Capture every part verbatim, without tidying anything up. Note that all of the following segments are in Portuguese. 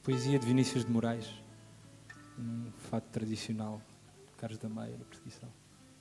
Poesia de Vinícius de Moraes, um fado tradicional, Carlos da Maia, na perseguição.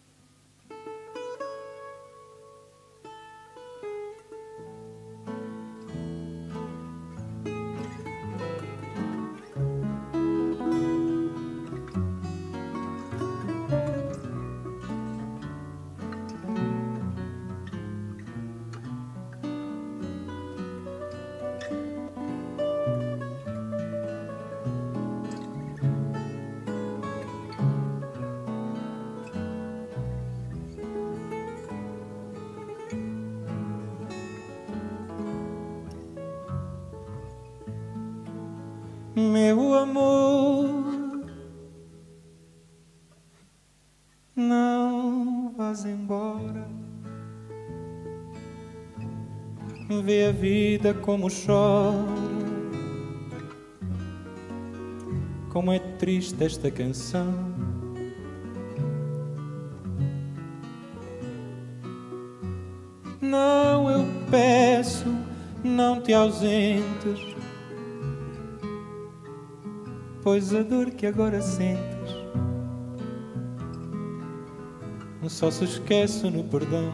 Meu amor, não vás embora. Vê a vida como chora, como é triste esta canção. Não, eu peço, não te ausentes, pois a dor que agora sentes só se esquece no perdão.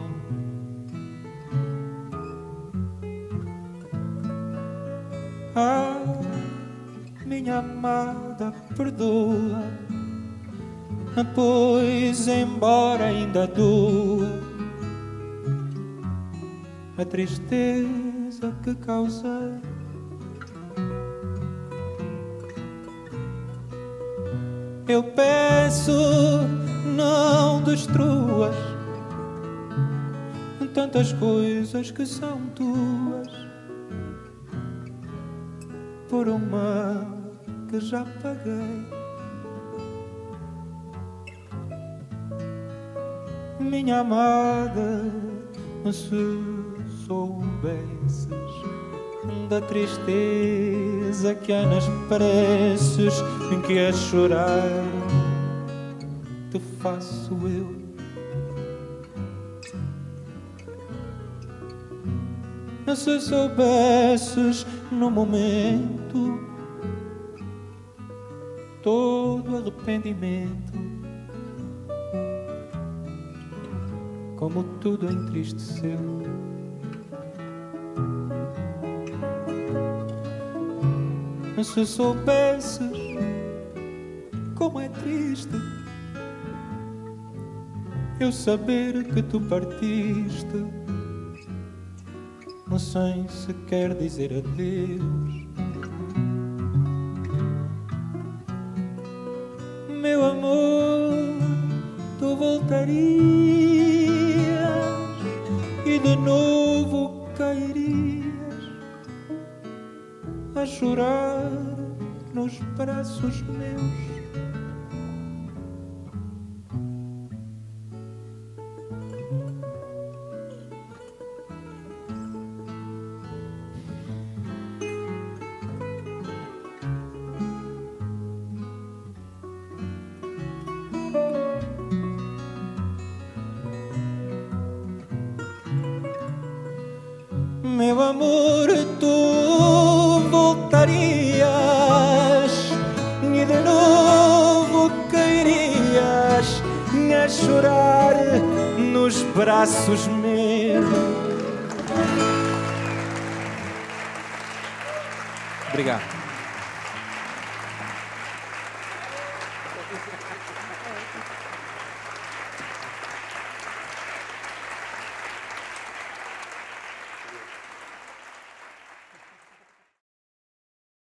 Ah, minha amada, perdoa, pois embora ainda doa a tristeza que causei. Eu peço, não destruas tantas coisas que são tuas por uma que já paguei. Minha amada, se soubesses da tristeza que há nas preces em que a chorar te faço eu. Se soubesses no momento todo arrependimento, como tudo entristeceu. Se soubesses como é triste eu saber que tu partiste sem sequer dizer adeus. Meu amor, tu voltarias e de novo cairias a chorar nos braços meus. Meu amor, tu voltarias e de novo cairias a chorar nos braços meus. Obrigado.